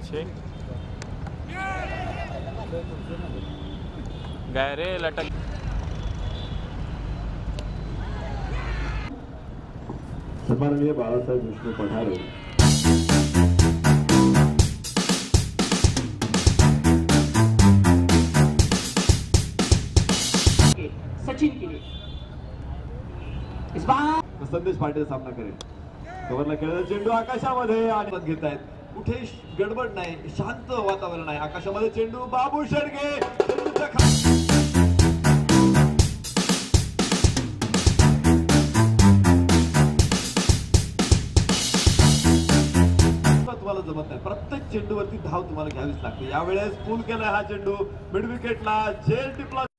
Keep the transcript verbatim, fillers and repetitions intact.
पीछे गहरे लटक सन्माननीय बाळासाहेब विष्णू पठारे सचिन के लिए इस बार संदेश पाटील सामना करेल. कव्हरला खेळलेला चेंडू आकाशामध्ये आणि घेत आहेत. कुठे गडबड नाही, शांत वातावरण आहे. आकाशामध्ये चेंडू बाबू शेडगे चेंडूच्या तुम्हाला जमत नाही. प्रत्येक चेंडूवरती धाव तुम्हाला घ्यावीच लागते. यावेळेस पूल केलाय हा चेंडू मिड विकेटला झेल टिपला.